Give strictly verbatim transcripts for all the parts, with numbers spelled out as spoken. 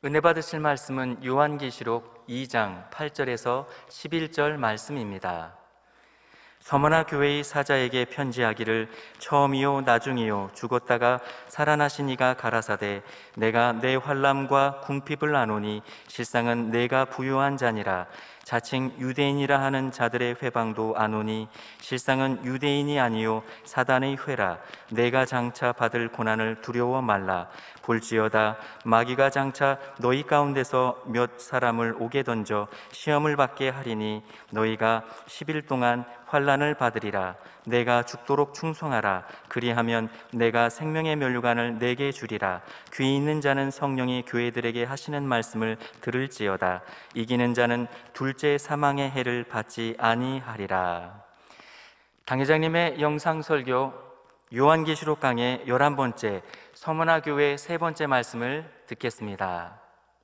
은혜 받으실 말씀은 요한계시록 이 장 팔 절에서 십일 절 말씀입니다. 서머나 교회의 사자에게 편지하기를 처음이요 나중이요 죽었다가 살아나신 이가 가라사대 내가 내 환람과 궁핍을 아노니 실상은 내가 부유한 자니라. 자칭 유대인이라 하는 자들의 회방도 아노니 실상은 유대인이 아니요 사단의 회라. 내가 장차 받을 고난을 두려워 말라. 볼지어다 마귀가 장차 너희 가운데서 몇 사람을 옥에 던져 시험을 받게 하리니 너희가 십 일 동안 환난을 받으리라. 내가 죽도록 충성하라. 그리하면 내가 생명의 면류관을 내게 주리라. 귀 있는 자는 성령이 교회들에게 하시는 말씀을 들을지어다. 이기는 자는 둘째 사망의 해를 받지 아니하리라. 당회장님의 영상 설교 요한계시록 강의 열한 번째 서머나 교회 세 번째 말씀을 듣겠습니다.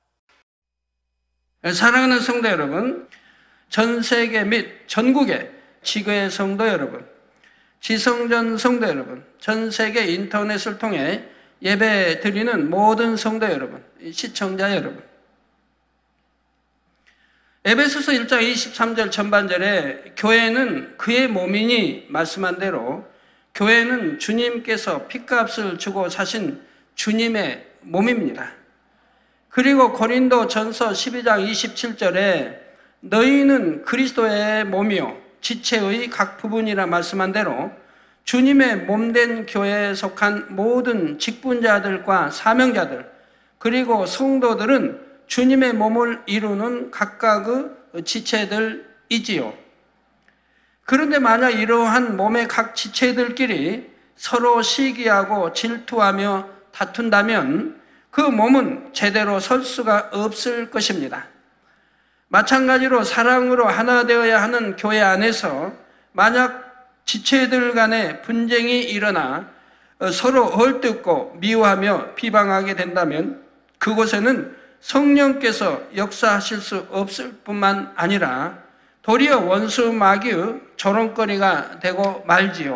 사랑하는 성도 여러분, 전 세계 및 전국의 지교회 성도 여러분, 지성전 성도 여러분, 전 세계 인터넷을 통해 예배 드리는 모든 성도 여러분, 시청자 여러분, 에베소서 일 장 이십삼 절 전반절에 교회는 그의 몸이니 말씀한 대로 교회는 주님께서 핏값을 주고 사신 주님의 몸입니다. 그리고 고린도 전서 십이 장 이십칠 절에 너희는 그리스도의 몸이요 지체의 각 부분이라 말씀한 대로 주님의 몸된 교회에 속한 모든 직분자들과 사명자들 그리고 성도들은 주님의 몸을 이루는 각각의 지체들이지요. 그런데 만약 이러한 몸의 각 지체들끼리 서로 시기하고 질투하며 다툰다면 그 몸은 제대로 설 수가 없을 것입니다. 마찬가지로 사랑으로 하나 되어야 하는 교회 안에서 만약 지체들 간에 분쟁이 일어나 서로 헐뜯고 미워하며 비방하게 된다면 그곳에는 성령께서 역사하실 수 없을 뿐만 아니라 도리어 원수 마귀의 조롱거리가 되고 말지요.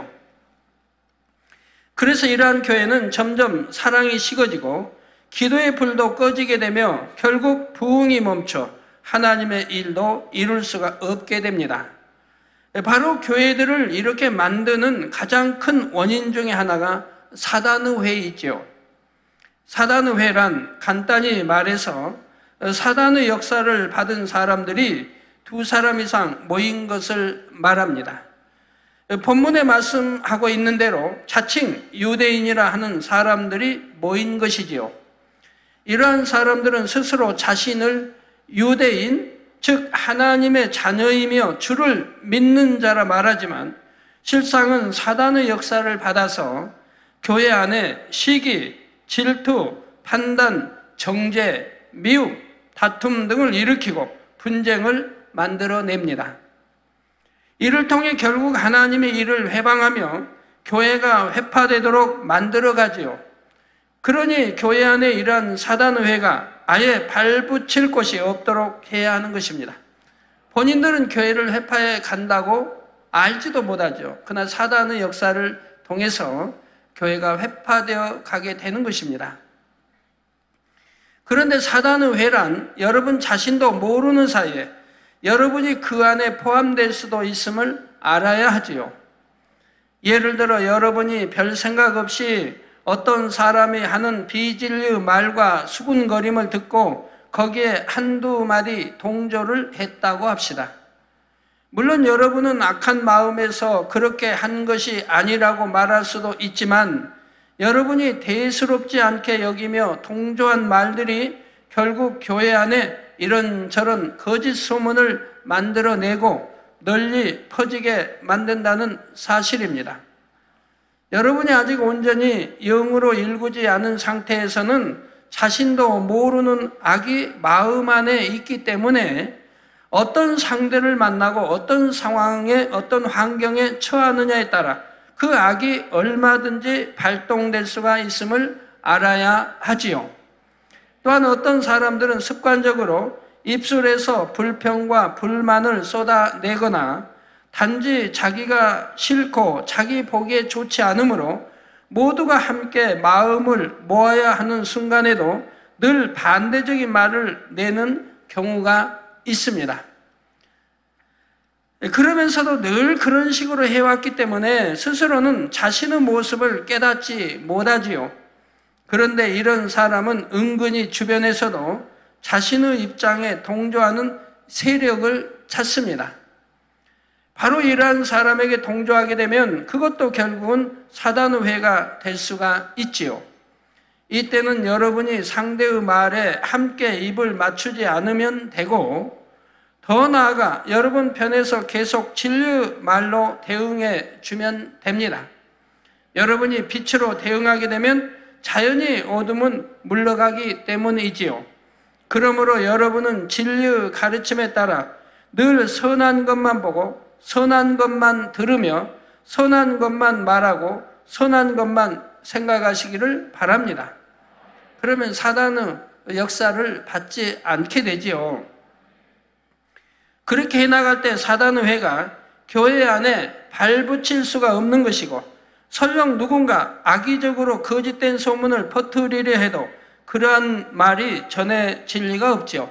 그래서 이러한 교회는 점점 사랑이 식어지고 기도의 불도 꺼지게 되며 결국 부흥이 멈춰 하나님의 일도 이룰 수가 없게 됩니다. 바로 교회들을 이렇게 만드는 가장 큰 원인 중에 하나가 사단의 회이지요. 사단의 회란 간단히 말해서 사단의 역사를 받은 사람들이 두 사람 이상 모인 것을 말합니다. 본문에 말씀하고 있는 대로 자칭 유대인이라 하는 사람들이 모인 것이지요. 이러한 사람들은 스스로 자신을 유대인, 즉 하나님의 자녀이며 주를 믿는 자라 말하지만 실상은 사단의 역사를 받아서 교회 안에 시기, 질투, 판단, 정죄, 미움, 다툼 등을 일으키고 분쟁을 만들어냅니다. 이를 통해 결국 하나님의 일을 회방하며 교회가 회파되도록 만들어가지요. 그러니 교회 안에 이러한 사단의 회가 아예 발붙일 곳이 없도록 해야 하는 것입니다. 본인들은 교회를 회파해 간다고 알지도 못하죠. 그러나 사단의 역사를 통해서 교회가 회파되어 가게 되는 것입니다. 그런데 사단의 회란 여러분 자신도 모르는 사이에 여러분이 그 안에 포함될 수도 있음을 알아야 하지요. 예를 들어 여러분이 별 생각 없이 어떤 사람이 하는 비진리의 말과 수군거림을 듣고 거기에 한두 마디 동조를 했다고 합시다. 물론 여러분은 악한 마음에서 그렇게 한 것이 아니라고 말할 수도 있지만 여러분이 대수롭지 않게 여기며 동조한 말들이 결국 교회 안에 이런저런 거짓 소문을 만들어내고 널리 퍼지게 만든다는 사실입니다. 여러분이 아직 온전히 영으로 일구지 않은 상태에서는 자신도 모르는 악이 마음 안에 있기 때문에 어떤 상대를 만나고 어떤 상황에 어떤 환경에 처하느냐에 따라 그 악이 얼마든지 발동될 수가 있음을 알아야 하지요. 또한 어떤 사람들은 습관적으로 입술에서 불평과 불만을 쏟아내거나 단지 자기가 싫고 자기 보기에 좋지 않으므로 모두가 함께 마음을 모아야 하는 순간에도 늘 반대적인 말을 내는 경우가 있습니다. 그러면서도 늘 그런 식으로 해왔기 때문에 스스로는 자신의 모습을 깨닫지 못하지요. 그런데 이런 사람은 은근히 주변에서도 자신의 입장에 동조하는 세력을 찾습니다. 바로 이러한 사람에게 동조하게 되면 그것도 결국은 사단의 회가 될 수가 있지요. 이때는 여러분이 상대의 말에 함께 입을 맞추지 않으면 되고, 더 나아가 여러분 편에서 계속 진리의 말로 대응해 주면 됩니다. 여러분이 빛으로 대응하게 되면 자연히 어둠은 물러가기 때문이지요. 그러므로 여러분은 진리의 가르침에 따라 늘 선한 것만 보고 선한 것만 들으며 선한 것만 말하고 선한 것만 생각하시기를 바랍니다. 그러면 사단의 역사를 받지 않게 되지요. 그렇게 해나갈 때 사단의 회가 교회 안에 발붙일 수가 없는 것이고, 설령 누군가 악의적으로 거짓된 소문을 퍼뜨리려 해도 그러한 말이 전해질 리가 없지요.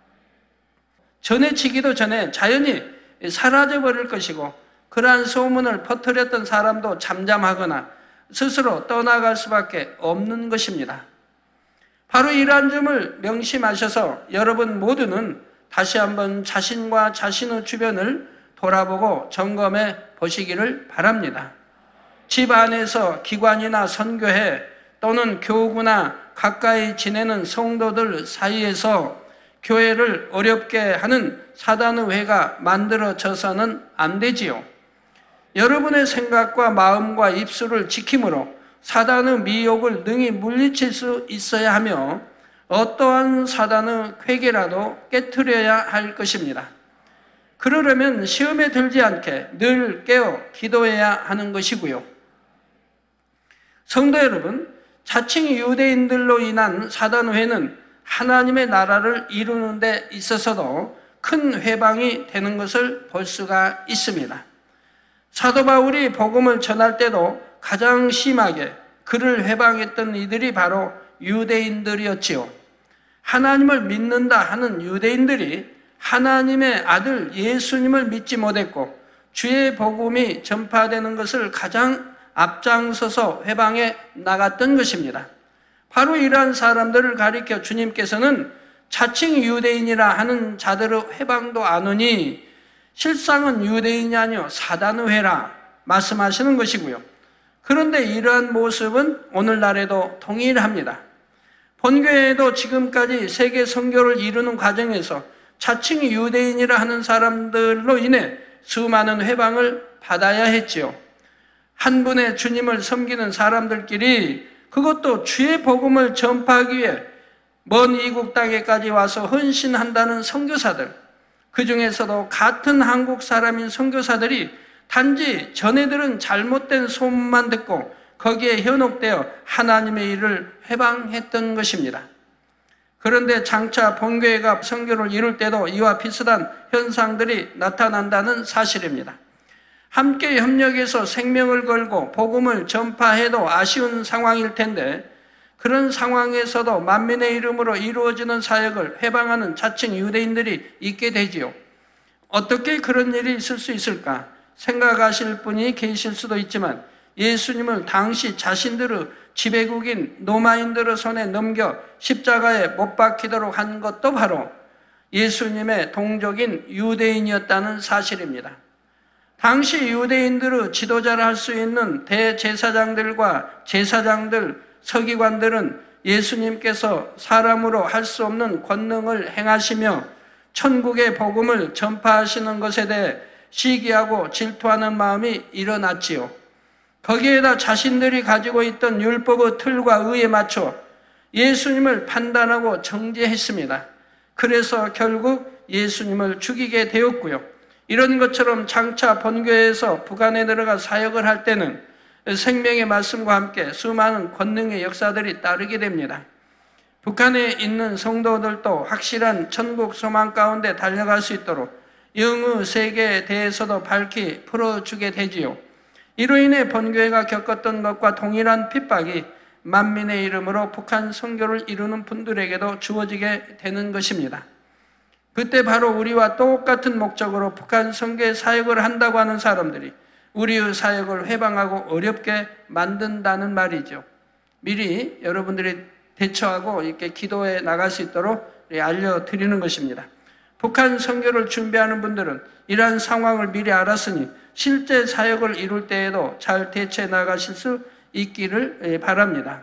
전해지기도 전에 자연히 사라져버릴 것이고, 그러한 소문을 퍼뜨렸던 사람도 잠잠하거나 스스로 떠나갈 수밖에 없는 것입니다. 바로 이러한 점을 명심하셔서 여러분 모두는 다시 한번 자신과 자신의 주변을 돌아보고 점검해 보시기를 바랍니다. 집 안에서 기관이나 선교회 또는 교구나 가까이 지내는 성도들 사이에서 교회를 어렵게 하는 사단의 회가 만들어져서는 안 되지요. 여러분의 생각과 마음과 입술을 지킴으로 사단의 미혹을 능히 물리칠 수 있어야 하며, 어떠한 사단의 쾌계라도 깨트려야 할 것입니다. 그러려면 시험에 들지 않게 늘 깨어 기도해야 하는 것이고요. 성도 여러분, 자칭 유대인들로 인한 사단회는 하나님의 나라를 이루는 데 있어서도 큰 회방이 되는 것을 볼 수가 있습니다. 사도 바울이 복음을 전할 때도 가장 심하게 그를 회방했던 이들이 바로 유대인들이었지요. 하나님을 믿는다 하는 유대인들이 하나님의 아들 예수님을 믿지 못했고, 주의 복음이 전파되는 것을 가장 앞장서서 회방에 나갔던 것입니다. 바로 이러한 사람들을 가리켜 주님께서는 자칭 유대인이라 하는 자들의 회방도 안 오니 실상은 유대인이 아니요 사단의 회라 말씀하시는 것이고요. 그런데 이러한 모습은 오늘날에도 동일합니다. 본교회에도 지금까지 세계 선교를 이루는 과정에서 자칭 유대인이라 하는 사람들로 인해 수많은 회방을 받아야 했지요. 한 분의 주님을 섬기는 사람들끼리, 그것도 주의 복음을 전파하기 위해 먼 이국 땅에까지 와서 헌신한다는 선교사들, 그 중에서도 같은 한국 사람인 선교사들이 단지 전해들은 잘못된 소문만 듣고 거기에 현혹되어 하나님의 일을 회방했던 것입니다. 그런데 장차 본교회가 선교를 이룰 때도 이와 비슷한 현상들이 나타난다는 사실입니다. 함께 협력해서 생명을 걸고 복음을 전파해도 아쉬운 상황일 텐데, 그런 상황에서도 만민의 이름으로 이루어지는 사역을 회방하는 자칭 유대인들이 있게 되지요. 어떻게 그런 일이 있을 수 있을까 생각하실 분이 계실 수도 있지만, 예수님을 당시 자신들의 지배국인 로마인들의 손에 넘겨 십자가에 못 박히도록 한 것도 바로 예수님의 동족인 유대인이었다는 사실입니다. 당시 유대인들의 지도자를 할 수 있는 대제사장들과 제사장들, 서기관들은 예수님께서 사람으로 할 수 없는 권능을 행하시며 천국의 복음을 전파하시는 것에 대해 시기하고 질투하는 마음이 일어났지요. 거기에다 자신들이 가지고 있던 율법의 틀과 의에 맞춰 예수님을 판단하고 정죄했습니다. 그래서 결국 예수님을 죽이게 되었고요. 이런 것처럼 장차 본교회에서 북한에 들어가 사역을 할 때는 생명의 말씀과 함께 수많은 권능의 역사들이 따르게 됩니다. 북한에 있는 성도들도 확실한 천국 소망 가운데 달려갈 수 있도록 영의 세계에 대해서도 밝히 풀어주게 되지요. 이로 인해 본교회가 겪었던 것과 동일한 핍박이 만민의 이름으로 북한 선교를 이루는 분들에게도 주어지게 되는 것입니다. 그때 바로 우리와 똑같은 목적으로 북한 선교의 사역을 한다고 하는 사람들이 우리의 사역을 회방하고 어렵게 만든다는 말이죠. 미리 여러분들이 대처하고 이렇게 기도해 나갈 수 있도록 알려드리는 것입니다. 북한 선교를 준비하는 분들은 이러한 상황을 미리 알았으니 실제 사역을 이룰 때에도 잘 대처해 나가실 수 있기를 바랍니다.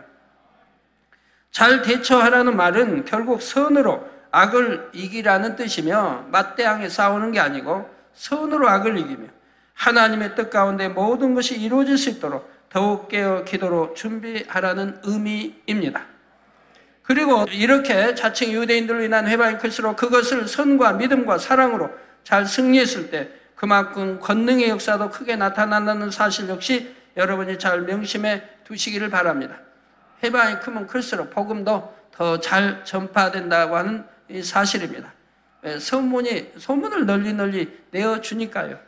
잘 대처하라는 말은 결국 선으로 악을 이기라는 뜻이며 맞대항에 싸우는 게 아니고 선으로 악을 이기며 하나님의 뜻 가운데 모든 것이 이루어질 수 있도록 더욱 깨어 기도로 준비하라는 의미입니다. 그리고 이렇게 자칭 유대인들로 인한 회방이 클수록 그것을 선과 믿음과 사랑으로 잘 승리했을 때 그만큼 권능의 역사도 크게 나타난다는 사실 역시 여러분이 잘 명심해 두시기를 바랍니다. 회방이 크면 클수록 복음도 더 잘 전파된다고 하는 이 사실입니다. 소문이, 소문을 널리 널리 내어주니까요.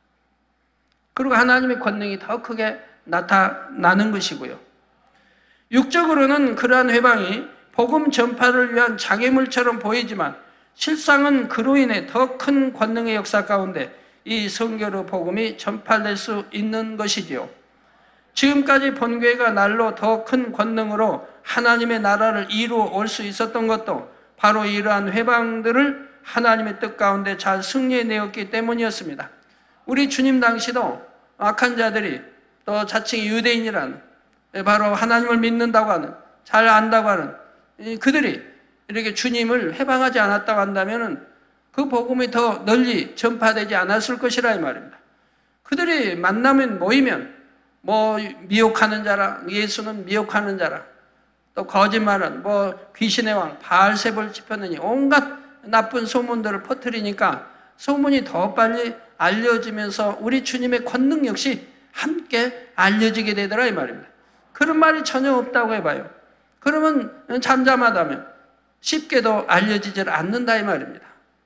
그리고 하나님의 권능이 더 크게 나타나는 것이고요. 육적으로는 그러한 회방이 복음 전파를 위한 장애물처럼 보이지만 실상은 그로 인해 더 큰 권능의 역사 가운데 이 선교의 복음이 전파될 수 있는 것이지요. 지금까지 본교회가 날로 더 큰 권능으로 하나님의 나라를 이루어 올 수 있었던 것도 바로 이러한 회방들을 하나님의 뜻 가운데 잘 승리해내었기 때문이었습니다. 우리 주님 당시도 악한 자들이 또 자칭 유대인이라는 바로 하나님을 믿는다고 하는 잘 안다고 하는 그들이 이렇게 주님을 회방하지 않았다고 한다면 그 복음이 더 널리 전파되지 않았을 것이라 이 말입니다. 그들이 만나면 모이면 뭐 미혹하는 자라, 예수는 미혹하는 자라, 또 거짓말은 뭐 귀신의 왕 바알세불 지폈느니 온갖 나쁜 소문들을 퍼뜨리니까 소문이 더 빨리 알려지면서 우리 주님의 권능 역시 함께 알려지게 되더라 이 말입니다. 그런 말이 전혀 없다고 해봐요. 그러면 잠잠하다면 쉽게도 알려지질 않는다 이 말입니다.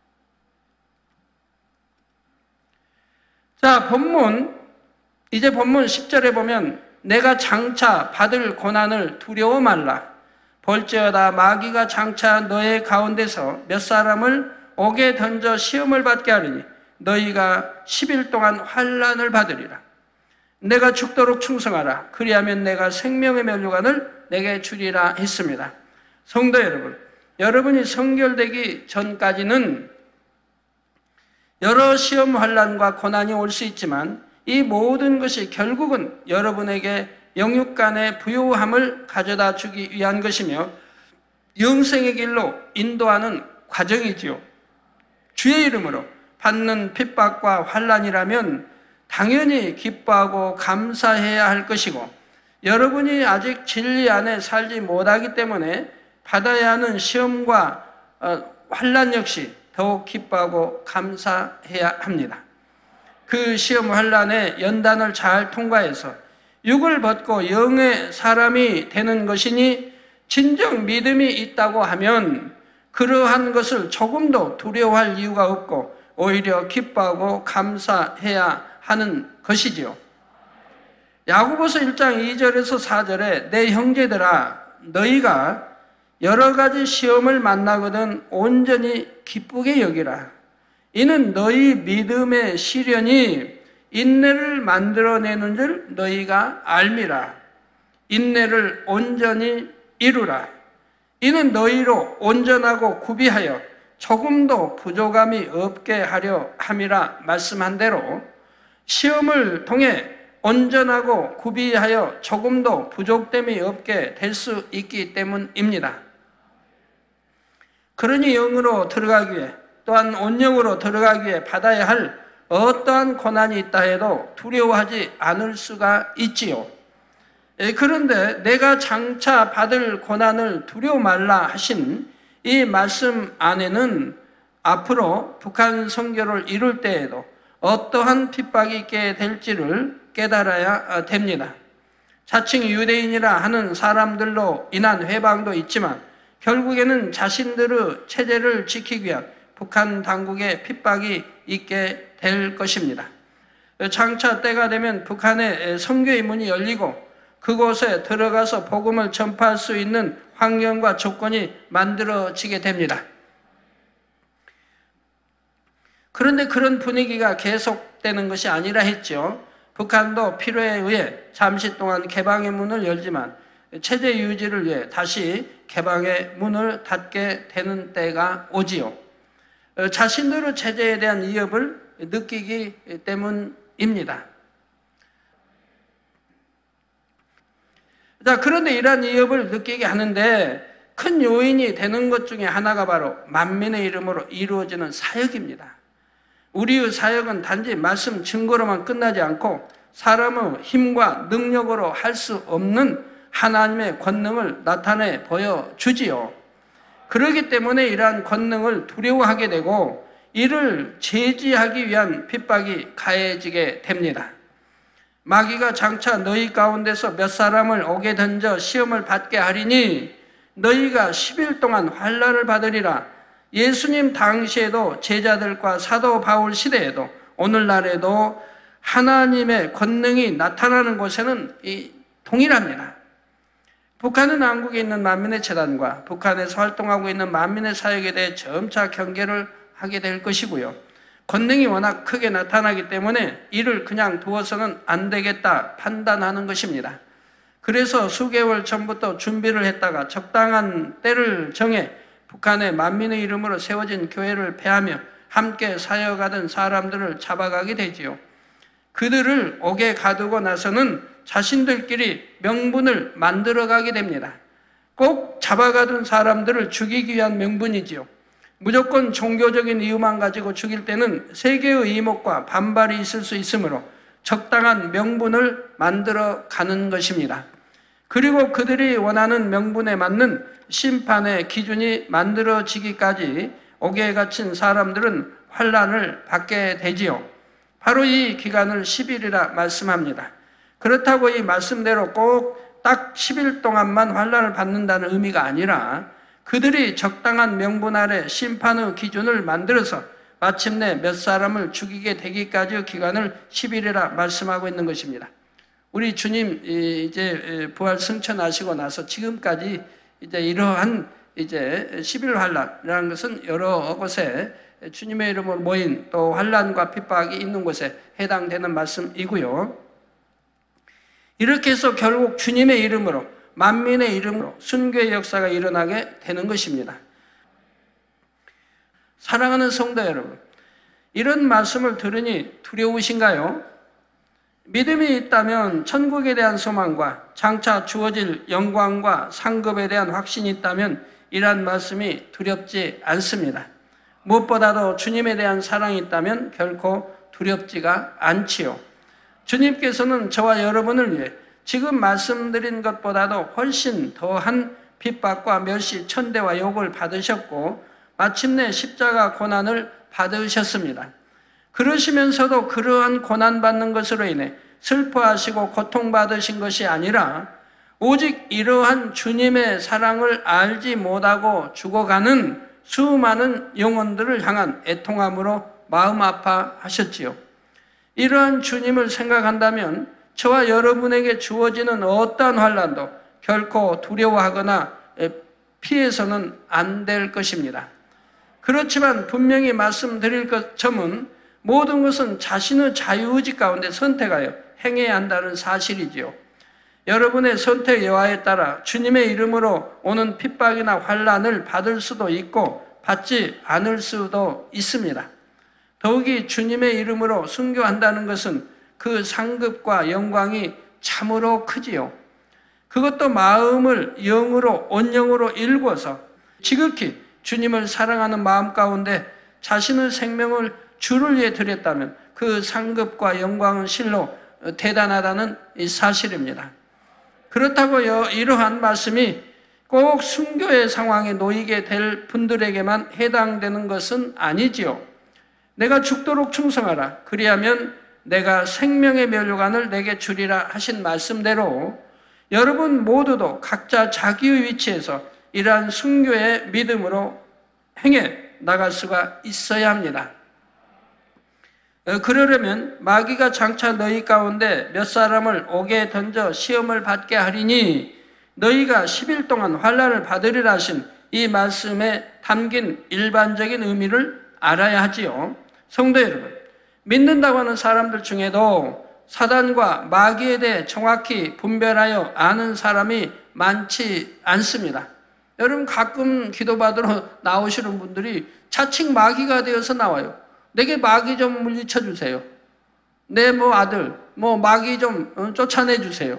자, 본문 이제 본문 십 절에 보면 내가 장차 받을 고난을 두려워 말라. 볼지어다 마귀가 장차 너의 가운데서 몇 사람을 옥에 던져 시험을 받게 하리니 너희가 십 일 동안 환난을 받으리라. 내가 죽도록 충성하라. 그리하면 내가 생명의 면류관을 내게 주리라 했습니다. 성도 여러분, 여러분이 성결되기 전까지는 여러 시험 환난과 고난이 올 수 있지만 이 모든 것이 결국은 여러분에게 영육간의 부요함을 가져다 주기 위한 것이며 영생의 길로 인도하는 과정이지요. 주의 이름으로 받는 핍박과 환난이라면 당연히 기뻐하고 감사해야 할 것이고 여러분이 아직 진리 안에 살지 못하기 때문에 받아야 하는 시험과 환난 역시 더욱 기뻐하고 감사해야 합니다. 그 시험 환난의 연단을 잘 통과해서 육을 벗고 영의 사람이 되는 것이니 진정 믿음이 있다고 하면 그러한 것을 조금도 두려워할 이유가 없고 오히려 기뻐하고 감사해야 하는 것이지요. 야고보서 일 장 이 절에서 사 절에 내 형제들아 너희가 여러 가지 시험을 만나거든 온전히 기쁘게 여기라. 이는 너희 믿음의 시련이 인내를 만들어내는 줄 너희가 알미라. 인내를 온전히 이루라. 이는 너희로 온전하고 구비하여 조금도 부족함이 없게 하려 함이라 말씀한 대로 시험을 통해 온전하고 구비하여 조금도 부족됨이 없게 될 수 있기 때문입니다. 그러니 영으로 들어가기 위해 또한 온영으로 들어가기 위해 받아야 할 어떠한 고난이 있다 해도 두려워하지 않을 수가 있지요. 그런데 내가 장차 받을 고난을 두려워 말라 하신 이 말씀 안에는 앞으로 북한 선교를 이룰 때에도 어떠한 핍박이 있게 될지를 깨달아야 됩니다. 자칭 유대인이라 하는 사람들로 인한 회방도 있지만 결국에는 자신들의 체제를 지키기 위한 북한 당국의 핍박이 있게 될 것입니다. 장차 때가 되면 북한의 선교의 문이 열리고 그곳에 들어가서 복음을 전파할 수 있는 환경과 조건이 만들어지게 됩니다. 그런데 그런 분위기가 계속되는 것이 아니라 했죠. 북한도 필요에 의해 잠시 동안 개방의 문을 열지만 체제 유지를 위해 다시 개방의 문을 닫게 되는 때가 오지요. 자신들의 체제에 대한 위협을 느끼기 때문입니다. 자, 그런데 이러한 위협을 느끼게 하는데 큰 요인이 되는 것 중에 하나가 바로 만민의 이름으로 이루어지는 사역입니다. 우리의 사역은 단지 말씀 증거로만 끝나지 않고 사람의 힘과 능력으로 할 수 없는 하나님의 권능을 나타내 보여주지요. 그렇기 때문에 이러한 권능을 두려워하게 되고 이를 제지하기 위한 핍박이 가해지게 됩니다. 마귀가 장차 너희 가운데서 몇 사람을 옥에 던져 시험을 받게 하리니 너희가 십 일 동안 환난을 받으리라. 예수님 당시에도 제자들과 사도 바울 시대에도 오늘날에도 하나님의 권능이 나타나는 곳에는 이 동일합니다. 북한은 한국에 있는 만민의 재단과 북한에서 활동하고 있는 만민의 사역에 대해 점차 경계를 하게 될 것이고요. 권능이 워낙 크게 나타나기 때문에 이를 그냥 두어서는 안 되겠다 판단하는 것입니다. 그래서 수개월 전부터 준비를 했다가 적당한 때를 정해 북한의 만민의 이름으로 세워진 교회를 폐하며 함께 사역하던 사람들을 잡아가게 되지요. 그들을 옥에 가두고 나서는 자신들끼리 명분을 만들어가게 됩니다. 꼭 잡아가던 사람들을 죽이기 위한 명분이지요. 무조건 종교적인 이유만 가지고 죽일 때는 세계의 이목과 반발이 있을 수 있으므로 적당한 명분을 만들어 가는 것입니다. 그리고 그들이 원하는 명분에 맞는 심판의 기준이 만들어지기까지 옥에 갇힌 사람들은 환난을 받게 되지요. 바로 이 기간을 십 일이라 말씀합니다. 그렇다고 이 말씀대로 꼭 딱 십 일 동안만 환난을 받는다는 의미가 아니라 그들이 적당한 명분 아래 심판의 기준을 만들어서 마침내 몇 사람을 죽이게 되기까지의 기간을 십 일이라 말씀하고 있는 것입니다. 우리 주님 이제 부활 승천하시고 나서 지금까지 이제 이러한 이제 십 일 환난이라는 것은 여러 곳에 주님의 이름으로 모인 또 환난과 핍박이 있는 곳에 해당되는 말씀이고요. 이렇게 해서 결국 주님의 이름으로 만민의 이름으로 순교의 역사가 일어나게 되는 것입니다. 사랑하는 성도 여러분, 이런 말씀을 들으니 두려우신가요? 믿음이 있다면 천국에 대한 소망과 장차 주어질 영광과 상급에 대한 확신이 있다면 이러한 말씀이 두렵지 않습니다. 무엇보다도 주님에 대한 사랑이 있다면 결코 두렵지가 않지요. 주님께서는 저와 여러분을 위해 지금 말씀드린 것보다도 훨씬 더한 핍박과 멸시, 천대와 욕을 받으셨고 마침내 십자가 고난을 받으셨습니다. 그러시면서도 그러한 고난받는 것으로 인해 슬퍼하시고 고통받으신 것이 아니라 오직 이러한 주님의 사랑을 알지 못하고 죽어가는 수많은 영혼들을 향한 애통함으로 마음 아파하셨지요. 이러한 주님을 생각한다면 저와 여러분에게 주어지는 어떠한 환난도 결코 두려워하거나 피해서는 안 될 것입니다. 그렇지만 분명히 말씀드릴 것 점은 모든 것은 자신의 자유의지 가운데 선택하여 행해야 한다는 사실이지요. 여러분의 선택 여하에 따라 주님의 이름으로 오는 핍박이나 환난을 받을 수도 있고 받지 않을 수도 있습니다. 더욱이 주님의 이름으로 순교한다는 것은 그 상급과 영광이 참으로 크지요. 그것도 마음을 영으로 온영으로 일궈서 지극히 주님을 사랑하는 마음 가운데 자신의 생명을 주를 위해 드렸다면 그 상급과 영광은 실로 대단하다는 이 사실입니다. 그렇다고 이러한 말씀이 꼭 순교의 상황에 놓이게 될 분들에게만 해당되는 것은 아니지요. 내가 죽도록 충성하라. 그리하면 내가 생명의 면류관을 내게 주리라 하신 말씀대로 여러분 모두도 각자 자기의 위치에서 이러한 순교의 믿음으로 행해 나갈 수가 있어야 합니다. 그러려면 마귀가 장차 너희 가운데 몇 사람을 옥에 던져 시험을 받게 하리니 너희가 십 일 동안 환난을 받으리라 하신 이 말씀에 담긴 일반적인 의미를 알아야 하지요. 성도 여러분, 믿는다고 하는 사람들 중에도 사단과 마귀에 대해 정확히 분별하여 아는 사람이 많지 않습니다. 여러분, 가끔 기도받으러 나오시는 분들이 자칭 마귀가 되어서 나와요. 내게 마귀 좀 물리쳐 주세요. 내 뭐 아들, 뭐 마귀 좀 쫓아내 주세요.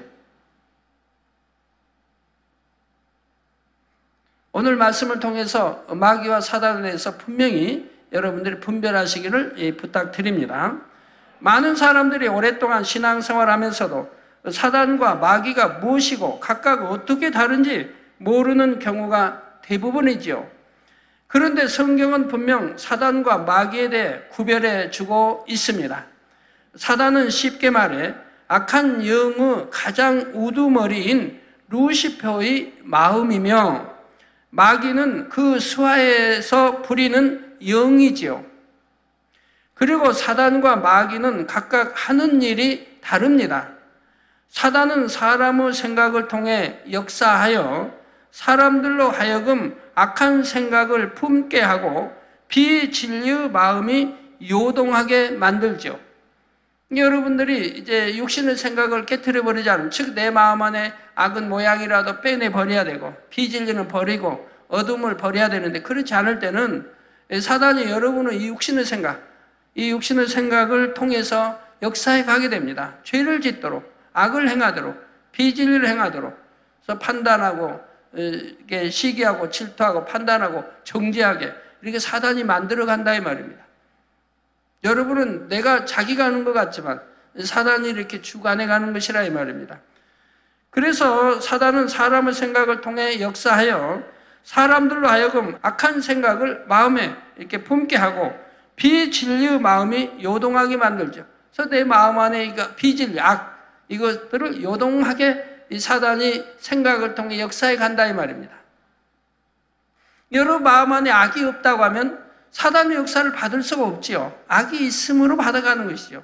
오늘 말씀을 통해서 마귀와 사단에 대해서 분명히 여러분들이 분별하시기를 부탁드립니다. 많은 사람들이 오랫동안 신앙생활 하면서도 사단과 마귀가 무엇이고 각각 어떻게 다른지 모르는 경우가 대부분이지요. 그런데 성경은 분명 사단과 마귀에 대해 구별해 주고 있습니다. 사단은 쉽게 말해 악한 영의 가장 우두머리인 루시퍼의 마음이며 마귀는 그 수하에서 부리는 영이지요. 그리고 사단과 마귀는 각각 하는 일이 다릅니다. 사단은 사람의 생각을 통해 역사하여 사람들로 하여금 악한 생각을 품게 하고 비진리의 마음이 요동하게 만들죠. 여러분들이 이제 육신의 생각을 깨트려 버리지 않으면, 즉 내 마음 안에 악은 모양이라도 빼내 버려야 되고 비진리는 버리고 어둠을 버려야 되는데, 그렇지 않을 때는 사단이 여러분의 이 육신의 생각, 이 육신의 생각을 통해서 역사해 가게 됩니다. 죄를 짓도록, 악을 행하도록, 비진리를 행하도록, 그래서 판단하고 이렇게 시기하고 질투하고 판단하고 정죄하게 이렇게 사단이 만들어 간다 이 말입니다. 여러분은 내가 자기가 하는 것 같지만 사단이 이렇게 주관해 가는 것이라 이 말입니다. 그래서 사단은 사람의 생각을 통해 역사하여 사람들로 하여금 악한 생각을 마음에 이렇게 품게 하고 비진리의 마음이 요동하게 만들죠. 그래서 내 마음 안에 이거 비진리, 악, 이것들을 요동하게 이 사단이 생각을 통해 역사해 간다 이 말입니다. 여러분 마음 안에 악이 없다고 하면 사단의 역사를 받을 수가 없지요. 악이 있음으로 받아가는 것이죠.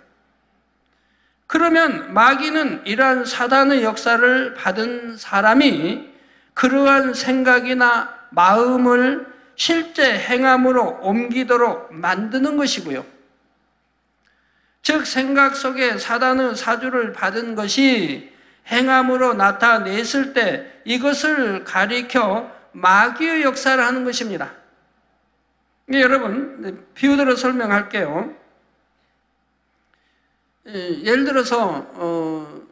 그러면 마귀는 이러한 사단의 역사를 받은 사람이 그러한 생각이나 마음을 실제 행함으로 옮기도록 만드는 것이고요. 즉 생각 속에 사단의 사주를 받은 것이 행함으로 나타냈을 때 이것을 가리켜 마귀의 역사를 하는 것입니다. 여러분, 비유들어 설명할게요. 예를 들어서 어,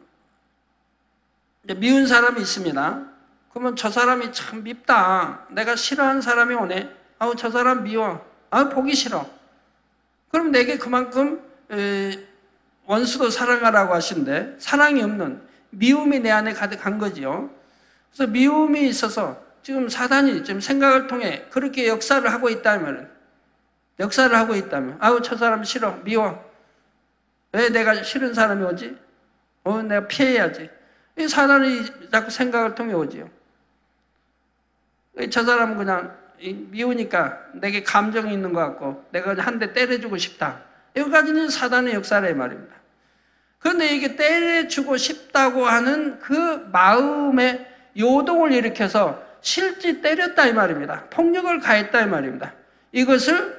미운 사람이 있습니다. 그러면 저 사람이 참 밉다. 내가 싫어하는 사람이 오네. 아우 저 사람 미워. 아우 보기 싫어. 그럼 내게 그만큼 에, 원수도 사랑하라고 하시는데 사랑이 없는 미움이 내 안에 가득한 거지요. 그래서 미움이 있어서 지금 사단이 지금 생각을 통해 그렇게 역사를 하고 있다면, 역사를 하고 있다면, 아우 저 사람 싫어, 미워. 왜 내가 싫은 사람이 오지? 어, 내가 피해야지. 이 사단이 자꾸 생각을 통해 오지요. 저 사람은 그냥 미우니까 내게 감정이 있는 것 같고 내가 한 대 때려주고 싶다. 여기까지는 사단의 역사래 말입니다. 그런데 이게 때려주고 싶다고 하는 그 마음의 요동을 일으켜서 실제 때렸다 이 말입니다. 폭력을 가했다 이 말입니다. 이것을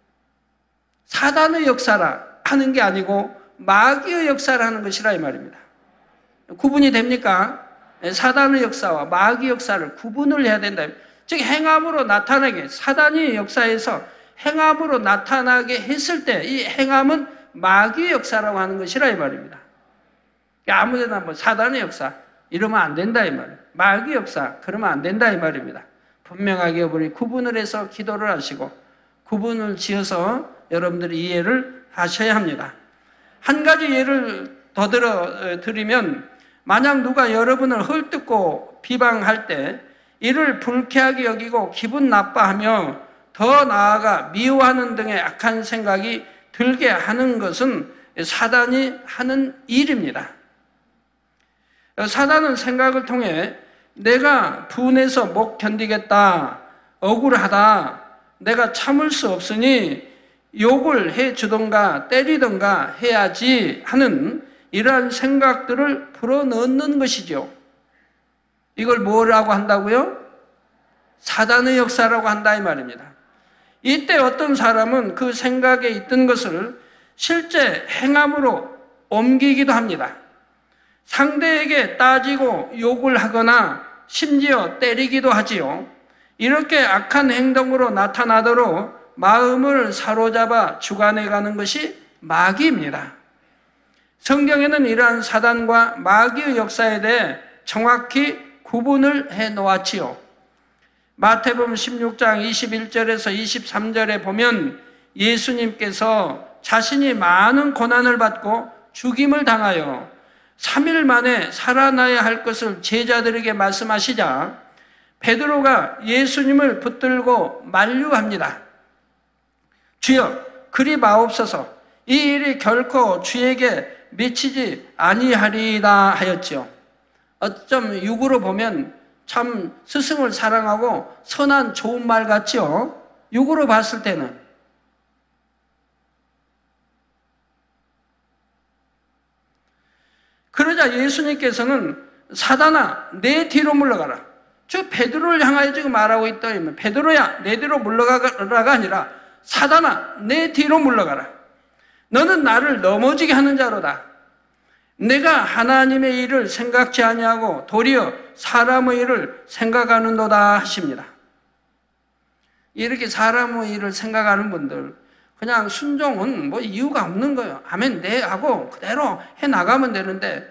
사단의 역사라 하는 게 아니고 마귀의 역사를 하는 것이라 이 말입니다. 구분이 됩니까? 사단의 역사와 마귀 역사를 구분을 해야 된다. 즉 행함으로 나타나게, 사단이 역사에서 행함으로 나타나게 했을 때 이 행함은 마귀의 역사라고 하는 것이라 이 말입니다. 아무데나 뭐 사단의 역사 이러면 안 된다 이 말이에요. 마귀 역사 그러면 안 된다 이 말입니다. 분명하게 우리 구분을 해서 기도를 하시고 구분을 지어서 여러분들이 이해를 하셔야 합니다. 한 가지 예를 더 들어 드리면, 만약 누가 여러분을 헐뜯고 비방할 때 이를 불쾌하게 여기고 기분 나빠하며 더 나아가 미워하는 등의 악한 생각이 들게 하는 것은 사단이 하는 일입니다. 사단은 생각을 통해 내가 분해서 못 견디겠다, 억울하다, 내가 참을 수 없으니 욕을 해주던가 때리던가 해야지 하는 이러한 생각들을 불어넣는 것이죠. 이걸 뭐라고 한다고요? 사단의 역사라고 한다 이 말입니다. 이때 어떤 사람은 그 생각에 있던 것을 실제 행함으로 옮기기도 합니다. 상대에게 따지고 욕을 하거나 심지어 때리기도 하지요. 이렇게 악한 행동으로 나타나도록 마음을 사로잡아 주관해가는 것이 마귀입니다. 성경에는 이러한 사단과 마귀의 역사에 대해 정확히 구분을 해 놓았지요. 마태복음 십육 장 이십일 절에서 이십삼 절에 보면 예수님께서 자신이 많은 고난을 받고 죽임을 당하여 삼 일 만에 살아나야 할 것을 제자들에게 말씀하시자 베드로가 예수님을 붙들고 만류합니다. 주여, 그리 마옵소서. 이 일이 결코 주에게 미치지 아니하리이다 하였지요. 어쩜 육으로 보면 참 스승을 사랑하고 선한 좋은 말 같지요. 육으로 봤을 때는. 그러자 예수님께서는 사단아, 내 뒤로 물러가라. 저 베드로를 향하여 지금 말하고 있다. 베드로야, 내 뒤로 물러가라가 아니라 사단아, 내 뒤로 물러가라. 너는 나를 넘어지게 하는 자로다. 내가 하나님의 일을 생각지 아니하고 도리어 사람의 일을 생각하는도다 하십니다. 이렇게 사람의 일을 생각하는 분들, 그냥 순종은 뭐 이유가 없는 거예요. 아멘, 네 하고 그대로 해 나가면 되는데,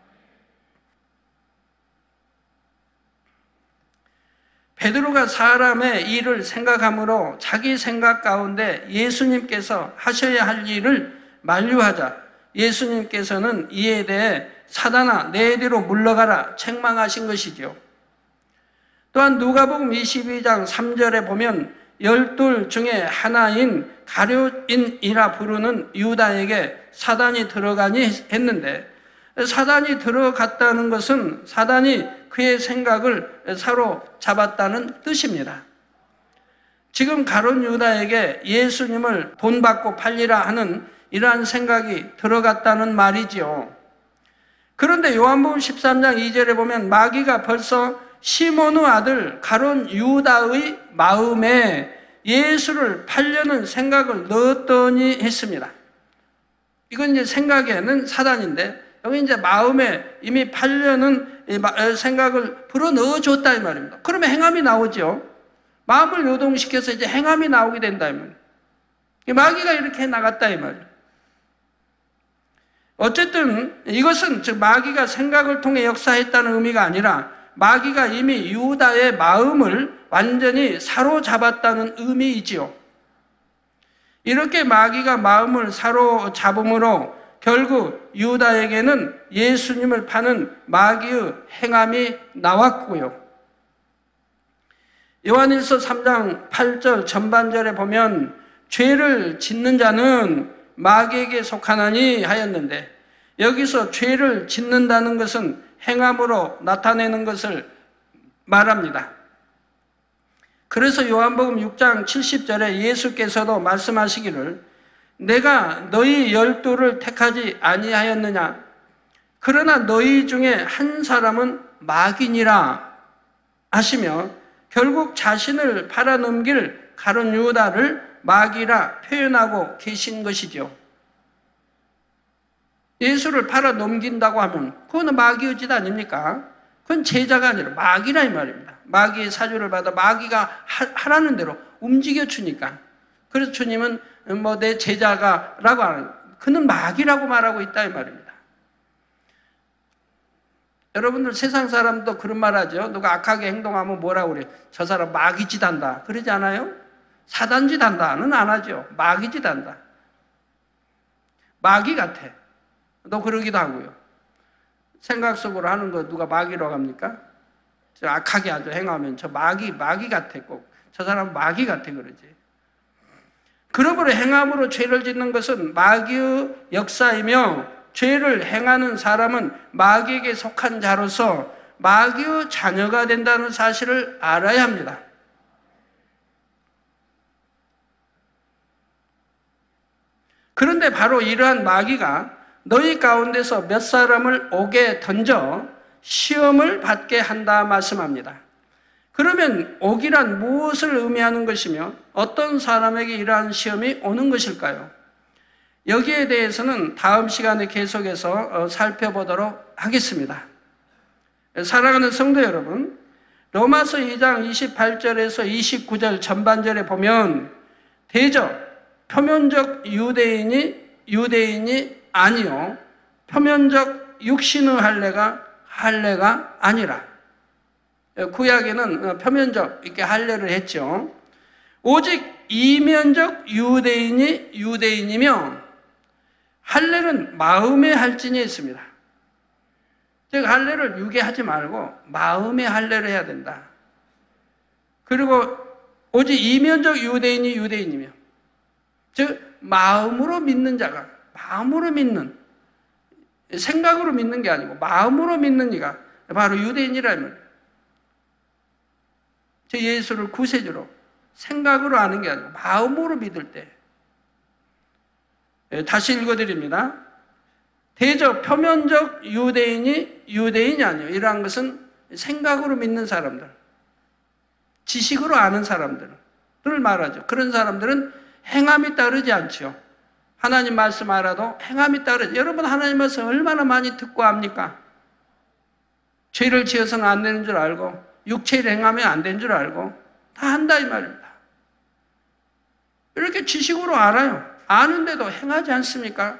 베드로가 사람의 일을 생각함으로 자기 생각 가운데 예수님께서 하셔야 할 일을 만류하자 예수님께서는 이에 대해 사단아, 내 뒤로 물러가라 책망하신 것이죠. 또한 누가복음 이십이 장 삼 절에 보면 열둘 중에 하나인 가룟인이라 부르는 유다에게 사단이 들어가니 했는데, 사단이 들어갔다는 것은 사단이 그의 생각을 사로잡았다는 뜻입니다. 지금 가룟 유다에게 예수님을 돈 받고 팔리라 하는 이러한 생각이 들어갔다는 말이지요. 그런데 요한복음 십삼 장 이 절에 보면 마귀가 벌써 시몬의 아들 가룟 유다의 마음에 예수를 팔려는 생각을 넣었더니 했습니다. 이건 이제 생각에는 사단인데, 여기 이제 마음에 이미 팔려는 생각을 불어 넣어줬다 이 말입니다. 그러면 행함이 나오죠. 마음을 요동시켜서 이제 행함이 나오게 된다 이 말이에요. 마귀가 이렇게 나갔다 이 말이에요. 어쨌든 이것은 즉 마귀가 생각을 통해 역사했다는 의미가 아니라 마귀가 이미 유다의 마음을 완전히 사로잡았다는 의미이지요. 이렇게 마귀가 마음을 사로잡음으로 결국 유다에게는 예수님을 파는 마귀의 행함이 나왔고요. 요한일서 삼 장 팔 절 전반절에 보면 죄를 짓는 자는 마귀에게 속하나니 하였는데, 여기서 죄를 짓는다는 것은 행함으로 나타내는 것을 말합니다. 그래서 요한복음 육 장 칠십 절에 예수께서도 말씀하시기를 내가 너희 열두를 택하지 아니하였느냐, 그러나 너희 중에 한 사람은 마귀니라 하시며 결국 자신을 팔아넘길 가룟 유다를 마귀라 표현하고 계신 것이죠. 예수를 팔아넘긴다고 하면 그거는 마귀의 짓 아닙니까? 그건 제자가 아니라 마귀라 이 말입니다. 마귀의 사주를 받아 마귀가 하라는 대로 움직여 주니까. 그래서 주님은 뭐 내 제자가 라고 하는, 그는 마귀라고 말하고 있다 이 말입니다. 여러분들 세상 사람도 그런 말 하죠. 누가 악하게 행동하면 뭐라고 그래요? 저 사람 마귀짓 한다 그러지 않아요? 사단짓 한다는 안 하죠. 마귀짓 한다. 마귀 같아. 너 그러기도 하고요. 생각 속으로 하는 거 누가 마귀라고 합니까? 저 악하게 아주 행하면 저 마귀, 마귀 같아 꼭. 저 사람 마귀 같아 그러지. 그러므로 행함으로 죄를 짓는 것은 마귀의 역사이며, 죄를 행하는 사람은 마귀에게 속한 자로서 마귀의 자녀가 된다는 사실을 알아야 합니다. 그런데 바로 이러한 마귀가 너희 가운데서 몇 사람을 옥에 던져 시험을 받게 한다 말씀합니다. 그러면 옥이란 무엇을 의미하는 것이며 어떤 사람에게 이러한 시험이 오는 것일까요? 여기에 대해서는 다음 시간에 계속해서 살펴보도록 하겠습니다. 사랑하는 성도 여러분, 로마서 이 장 이십팔 절에서 이십구 절 전반절에 보면 대저 표면적 유대인이 유대인이 아니요 표면적 육신의 할례가 할례가 아니라, 구약에는 표면적 이렇게 할례를 했죠. 오직 이면적 유대인이 유대인이며 할례는 마음의 할진이 있습니다. 즉 할례를 육에 하지 말고 마음의 할례를 해야 된다. 그리고 오직 이면적 유대인이 유대인이며, 즉 마음으로 믿는 자가, 마음으로 믿는, 생각으로 믿는 게 아니고 마음으로 믿는 이가 바로 유대인이라 말이에요. 저 예수를 구세주로 생각으로 아는 게 아니고 마음으로 믿을 때. 다시 읽어드립니다. 대저 표면적 유대인이 유대인이 아니에요. 이러한 것은 생각으로 믿는 사람들, 지식으로 아는 사람들을 말하죠. 그런 사람들은 행함이 따르지 않죠. 하나님 말씀 알아도 행함이 따르죠. 여러분 하나님 말씀 얼마나 많이 듣고 합니까? 죄를 지어서는 안 되는 줄 알고 육체를 행하면 안 되는 줄 알고 다 한다 이 말입니다. 이렇게 지식으로 알아요. 아는데도 행하지 않습니까?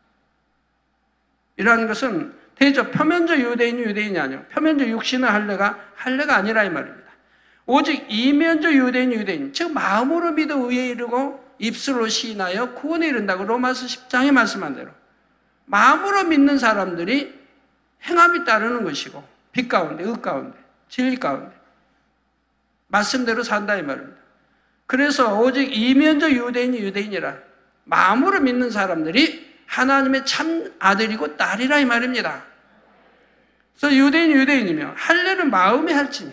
이러한 것은 대저 표면적 유대인이 유대인이 아니고 표면적 육신의 할례가 할례가 아니라 이 말입니다. 오직 이면적 유대인이 유대인, 즉 마음으로 믿어 의에 이르고 입술로 시인하여 구원에 이른다고 로마서 십 장에 말씀한 대로 마음으로 믿는 사람들이 행함이 따르는 것이고 빛 가운데, 의 가운데, 진리 가운데 말씀대로 산다 이 말입니다. 그래서 오직 이면적 유대인이 유대인이라 마음으로 믿는 사람들이 하나님의 참 아들이고 딸이라 이 말입니다. 그래서 유대인이 유대인이며 할례는 마음의 할지니,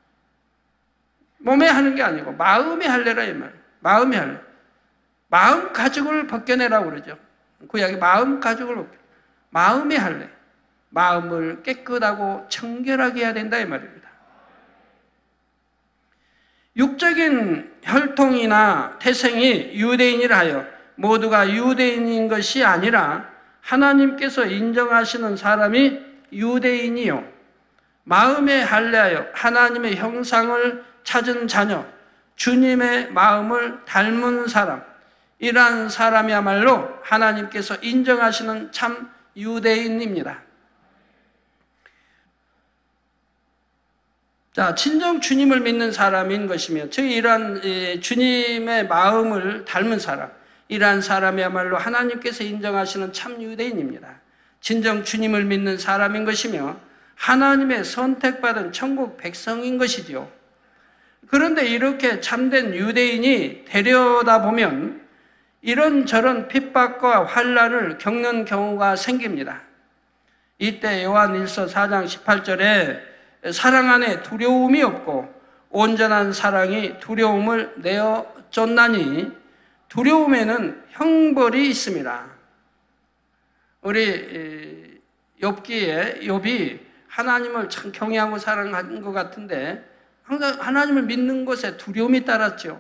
몸에 하는 게 아니고 마음의 할례라 이 말이에요. 마음의 할례. 마음 가죽을 벗겨내라고 그러죠. 구약에 마음 가죽을 벗겨. 마음의 할례. 마음을 깨끗하고 청결하게 해야 된다 이 말입니다. 육적인 혈통이나 태생이 유대인이라 하여 모두가 유대인인 것이 아니라 하나님께서 인정하시는 사람이 유대인이요 마음에 할례하여 하나님의 형상을 찾은 자녀, 주님의 마음을 닮은 사람, 이러한 사람이야말로 하나님께서 인정하시는 참 유대인입니다. 자, 진정 주님을 믿는 사람인 것이며, 즉 이러한 주님의 마음을 닮은 사람, 이러한 사람이야말로 하나님께서 인정하시는 참 유대인입니다. 진정 주님을 믿는 사람인 것이며 하나님의 선택받은 천국 백성인 것이죠. 그런데 이렇게 참된 유대인이 되려다 보면 이런저런 핍박과 환난을 겪는 경우가 생깁니다. 이때 요한일서 사 장 십팔 절에 사랑 안에 두려움이 없고 온전한 사랑이 두려움을 내어 쫓나니 두려움에는 형벌이 있습니다. 우리 욥기에 욥이 하나님을 참 경외하고 사랑한 것 같은데 항상 하나님을 믿는 것에 두려움이 따랐죠.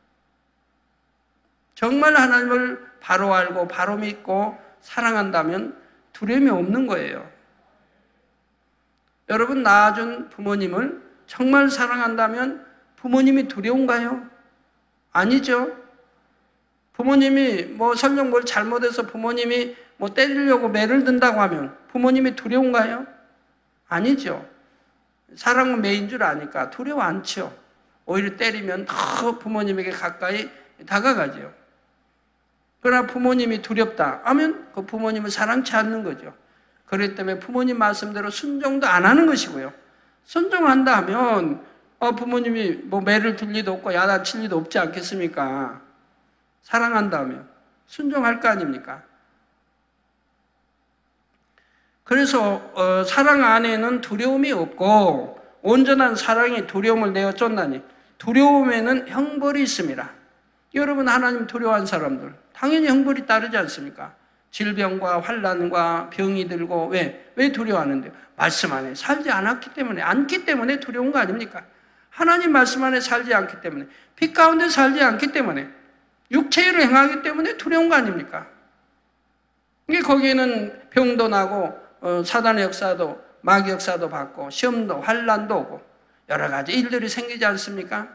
정말 하나님을 바로 알고 바로 믿고 사랑한다면 두려움이 없는 거예요. 여러분 낳아준 부모님을 정말 사랑한다면 부모님이 두려운가요? 아니죠. 부모님이 뭐 설령 뭘 잘못해서 부모님이 뭐 때리려고 매를 든다고 하면 부모님이 두려운가요? 아니죠. 사랑은 매인 줄 아니까 두려워 않죠. 오히려 때리면 더 부모님에게 가까이 다가가죠. 그러나 부모님이 두렵다 하면 그 부모님을 사랑치 않는 거죠. 그렇기 때문에 부모님 말씀대로 순종도 안 하는 것이고요. 순종한다 하면 어, 부모님이 뭐 매를 들 리도 없고 야단칠 리도 없지 않겠습니까? 사랑한다면 순종할 거 아닙니까? 그래서 어, 사랑 안에는 두려움이 없고 온전한 사랑이 두려움을 내어 쫓나니 두려움에는 형벌이 있습니다. 여러분, 하나님 두려워하는 사람들 당연히 형벌이 따르지 않습니까? 질병과 환난과 병이 들고. 왜? 왜 두려워하는데요? 말씀 안에 살지 않았기 때문에, 않기 때문에 두려운 거 아닙니까? 하나님 말씀 안에 살지 않기 때문에, 빛 가운데 살지 않기 때문에, 육체로 행하기 때문에 두려운 거 아닙니까? 이게 거기에는 병도 나고 어, 사단의 역사도, 마귀 역사도 받고, 시험도, 환난도 오고 여러 가지 일들이 생기지 않습니까?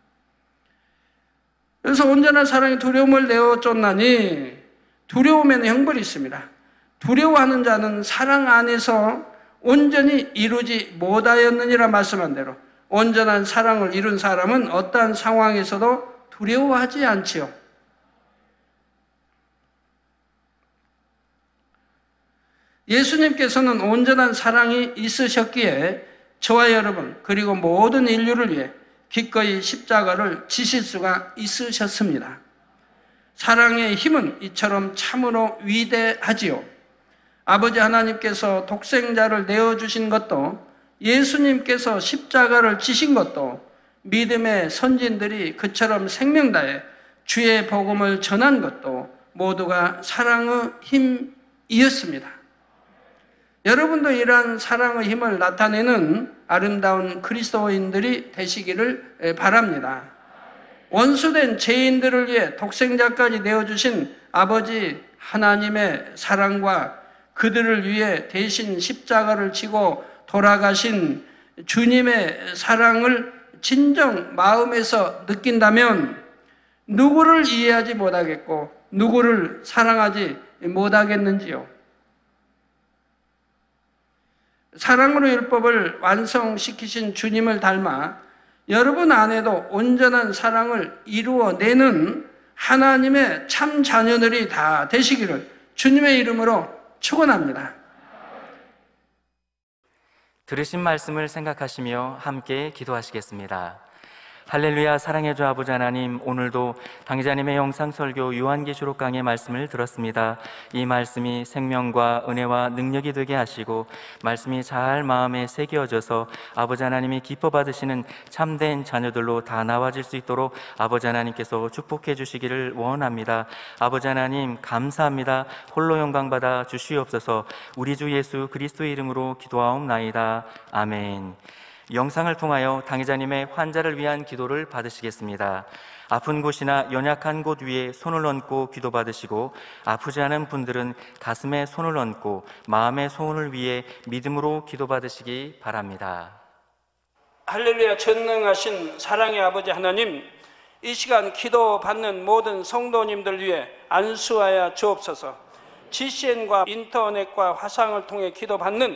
그래서 온전한 사랑이 두려움을 내어 쫓나니 두려움에는 형벌이 있습니다. 두려워하는 자는 사랑 안에서 온전히 이루지 못하였느니라 말씀한 대로 온전한 사랑을 이룬 사람은 어떠한 상황에서도 두려워하지 않지요. 예수님께서는 온전한 사랑이 있으셨기에 저와 여러분 그리고 모든 인류를 위해 기꺼이 십자가를 지실 수가 있으셨습니다. 사랑의 힘은 이처럼 참으로 위대하지요. 아버지 하나님께서 독생자를 내어주신 것도, 예수님께서 십자가를 지신 것도, 믿음의 선진들이 그처럼 생명 다해 주의 복음을 전한 것도 모두가 사랑의 힘이었습니다. 여러분도 이러한 사랑의 힘을 나타내는 아름다운 그리스도인들이 되시기를 바랍니다. 원수된 죄인들을 위해 독생자까지 내어주신 아버지 하나님의 사랑과 그들을 위해 대신 십자가를 지고 돌아가신 주님의 사랑을 진정 마음에서 느낀다면 누구를 이해하지 못하겠고 누구를 사랑하지 못하겠는지요? 사랑으로 율법을 완성시키신 주님을 닮아 여러분 안에도 온전한 사랑을 이루어내는 하나님의 참 자녀들이 다 되시기를 주님의 이름으로 축원합니다. 들으신 말씀을 생각하시며 함께 기도하시겠습니다. 할렐루야. 사랑의 주 아버지 하나님, 오늘도 당자님의 영상설교 요한계시록 강의 말씀을 들었습니다. 이 말씀이 생명과 은혜와 능력이 되게 하시고 말씀이 잘 마음에 새겨져서 아버지 하나님이 기뻐 받으시는 참된 자녀들로 다 나와질 수 있도록 아버지 하나님께서 축복해 주시기를 원합니다. 아버지 하나님 감사합니다. 홀로 영광 받아 주시옵소서. 우리 주 예수 그리스도의 이름으로 기도하옵나이다. 아멘. 영상을 통하여 당의자님의 환자를 위한 기도를 받으시겠습니다. 아픈 곳이나 연약한 곳 위에 손을 얹고 기도 받으시고, 아프지 않은 분들은 가슴에 손을 얹고 마음의 소원을 위해 믿음으로 기도 받으시기 바랍니다. 할렐루야. 전능하신 사랑의 아버지 하나님, 이 시간 기도 받는 모든 성도님들 위해 안수하여 주옵소서. 지씨엔과 인터넷과 화상을 통해 기도 받는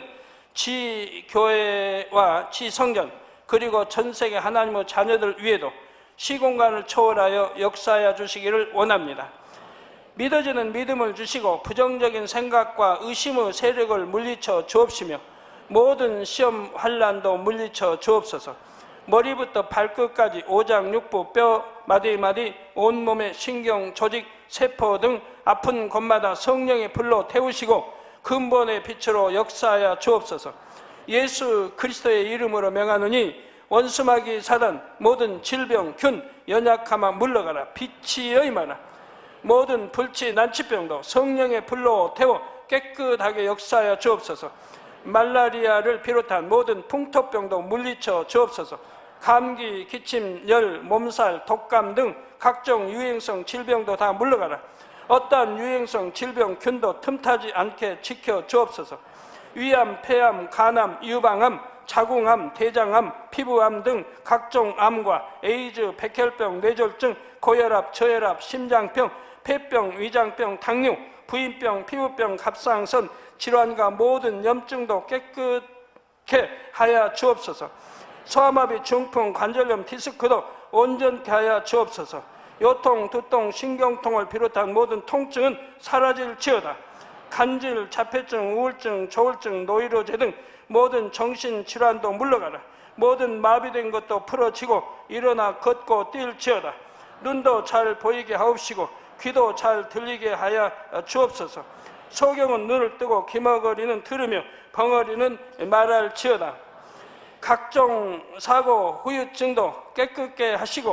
지교회와 지성전 그리고 전세계 하나님의 자녀들 위에도 시공간을 초월하여 역사하여 주시기를 원합니다. 믿어지는 믿음을 주시고 부정적인 생각과 의심의 세력을 물리쳐 주옵시며 모든 시험 환난도 물리쳐 주옵소서. 머리부터 발끝까지 오장육부 뼈 마디마디 온몸의 신경 조직 세포 등 아픈 곳마다 성령의 불로 태우시고 근본의 빛으로 역사하여 주옵소서. 예수 그리스도의 이름으로 명하노니 원수마귀 사단 모든 질병 균 연약함아 물러가라. 빛이 여임하라. 모든 불치 난치병도 성령의 불로 태워 깨끗하게 역사하여 주옵소서. 말라리아를 비롯한 모든 풍토병도 물리쳐 주옵소서. 감기, 기침, 열, 몸살, 독감 등 각종 유행성 질병도 다 물러가라. 어떠한 유행성 질병 균도 틈타지 않게 지켜 주옵소서. 위암, 폐암, 간암, 유방암, 자궁암, 대장암, 피부암 등 각종 암과 에이즈, 백혈병, 뇌졸중, 고혈압, 저혈압, 심장병, 폐병, 위장병, 당뇨, 부인병, 피부병, 갑상선 질환과 모든 염증도 깨끗게 하여 주옵소서. 소아마비, 중풍, 관절염, 디스크도 온전케 하여 주옵소서. 요통, 두통, 신경통을 비롯한 모든 통증은 사라질지어다. 간질, 자폐증, 우울증, 조울증, 노이로제 등 모든 정신질환도 물러가라. 모든 마비된 것도 풀어지고 일어나 걷고 뛸지어다. 눈도 잘 보이게 하옵시고 귀도 잘 들리게 하여 주옵소서. 소경은 눈을 뜨고 기머거리는 들으며 벙어리는 말할지어다. 각종 사고, 후유증도 깨끗게 하시고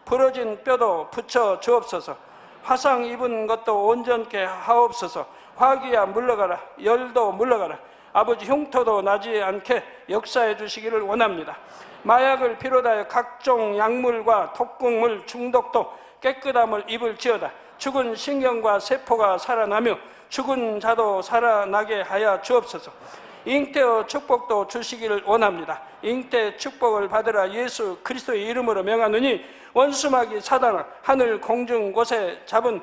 부러진 뼈도 붙여 주옵소서. 화상 입은 것도 온전케 하옵소서. 화기야 물러가라. 열도 물러가라. 아버지 흉터도 나지 않게 역사해 주시기를 원합니다. 마약을 비롯하여 각종 약물과 독극물 중독도 깨끗함을 입을지어다. 죽은 신경과 세포가 살아나며 죽은 자도 살아나게 하여 주옵소서. 잉태의 축복도 주시기를 원합니다. 잉태 축복을 받으라. 예수 그리스도의 이름으로 명하노니 원수마귀 사단아, 하늘 공중 곳에 잡은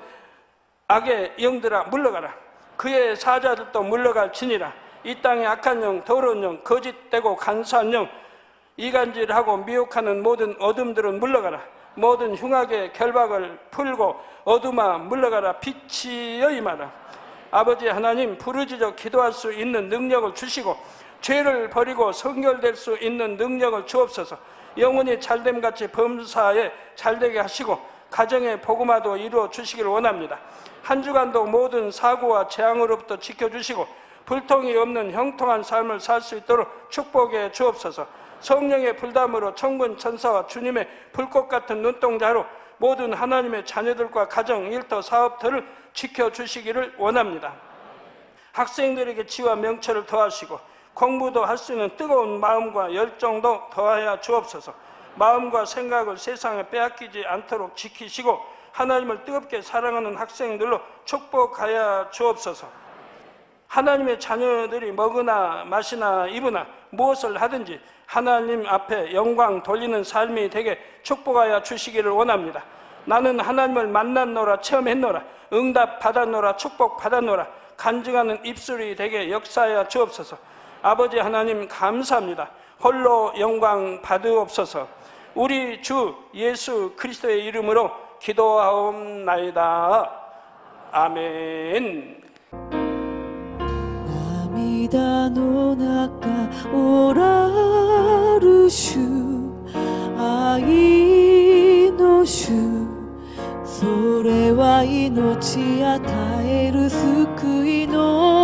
악의 영들아 물러가라. 그의 사자들도 물러갈지니라. 이 땅의 악한 영, 더러운 영, 거짓되고 간사한 영, 이간질하고 미혹하는 모든 어둠들은 물러가라. 모든 흉악의 결박을 풀고 어둠아 물러가라. 빛이여 임하라. 아버지 하나님, 부르짖어 기도할 수 있는 능력을 주시고 죄를 버리고 성결될 수 있는 능력을 주옵소서. 영혼이 잘됨같이 범사에 잘되게 하시고 가정의 복음화도 이루어 주시기를 원합니다. 한 주간도 모든 사고와 재앙으로부터 지켜주시고 불통이 없는 형통한 삶을 살 수 있도록 축복해 주옵소서. 성령의 불담으로 천군 천사와 주님의 불꽃 같은 눈동자로 모든 하나님의 자녀들과 가정, 일터, 사업들을 지켜주시기를 원합니다. 학생들에게 지와 명철을 더하시고 공부도 할 수 있는 뜨거운 마음과 열정도 더하여 주옵소서. 마음과 생각을 세상에 빼앗기지 않도록 지키시고 하나님을 뜨겁게 사랑하는 학생들로 축복하여 주옵소서. 하나님의 자녀들이 먹으나 마시나 입으나 무엇을 하든지 하나님 앞에 영광 돌리는 삶이 되게 축복하여 주시기를 원합니다. 나는 하나님을 만났노라, 체험했노라, 응답 받았노라, 축복 받았노라, 간증하는 입술이 되게 역사하여 주옵소서. 아버지 하나님 감사합니다. 홀로 영광 받으옵소서. 우리 주 예수 그리스도의 이름으로 기도하옵나이다. 아멘. 涙の中おらる主、愛の主、それは命与える救いの